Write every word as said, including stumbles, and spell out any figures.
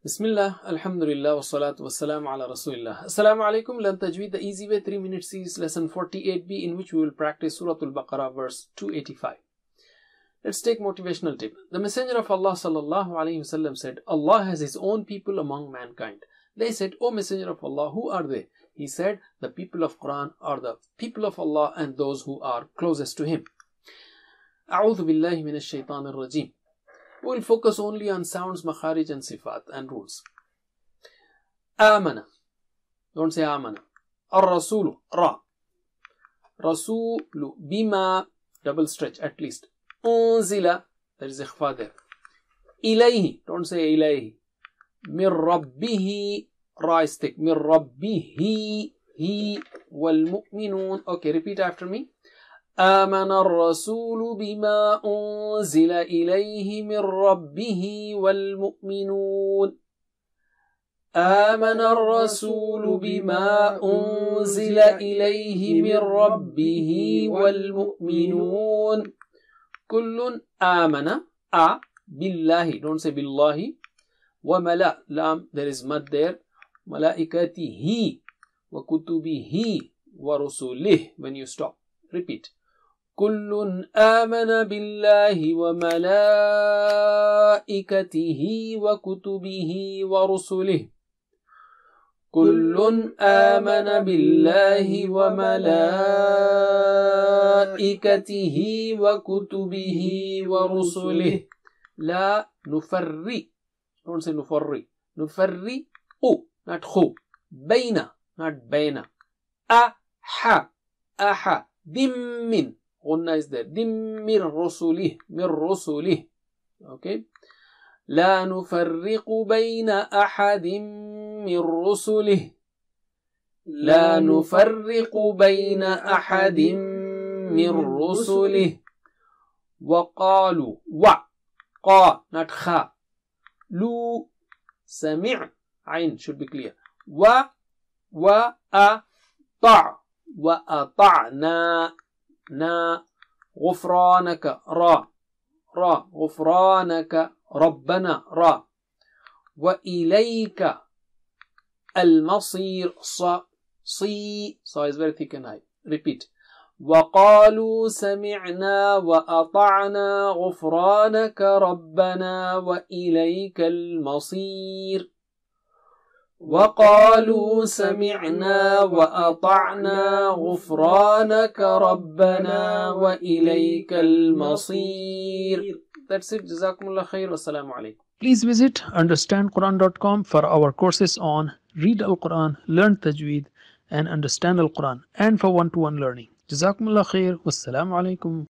Bismillah, Alhamdulillah, wassalatu wassalamu ala Rasulillah. Assalamu alaikum. Learn Tajweed the easy way, three minute series, lesson forty-eight B, in which we will practice Surah Al-Baqarah, verse two eighty-five. Let's take motivational tip. The Messenger of Allah sallallahu alaihi wasallam said, Allah has His own people among mankind. They said, O Messenger of Allah, who are they? He said, the people of Quran are the people of Allah and those who are closest to Him. A'udhu billahi minash shaitanir rajim. We will focus only on sounds, makharij and sifat and rules. Amana. Don't say amana. Ar-rasulu. Ra. Rasulu. Bima. Double stretch at least. Unzila. There is ikhfa there. Ilayhi. Don't say ilayhi. Mir rabbihi. Ra is thick. Mir rabbihi. He. Wal mu'minun. Okay, repeat after me. آمن الرسول بما أنزل إليه من ربه والمؤمنون آمن الرسول بما أنزل إليه من ربه والمؤمنون كل آمن أ بالله don't say بالله وملا لام there is mad there ملائكته وكتبه ورسله when you stop repeat كل آمن بالله وملائكته وكتبه ورسله كل آمن بالله وملائكته وكتبه ورسله لا نفرق don't say نفرق نفرق not خو بين not بين أح أح ذم غنى is there ذم من رسله من رسله okay لا نفرق بين أحد من رسله لا نفرق بين أحد من رسله وقالوا و قا not خا لو سمع عين should be clear و و أ طع وأطعنا نا غفرانك را را غفرانك ربنا را وإليك المصير ص صي ص is very thick and high repeat وقالوا سمعنا وأطعنا غفرانك ربنا وإليك المصير وقالوا سمعنا وأطعنا غفرانك ربنا وإليك المصير. That's it. Jazakumullah khair. Wassalamu alaikum. Please visit understand quran dot com for our courses on Read Al-Quran, Learn Tajweed and Understand Al-Quran, and for one-to-one learning. Jazakumullah khair. Wassalamu alaikum.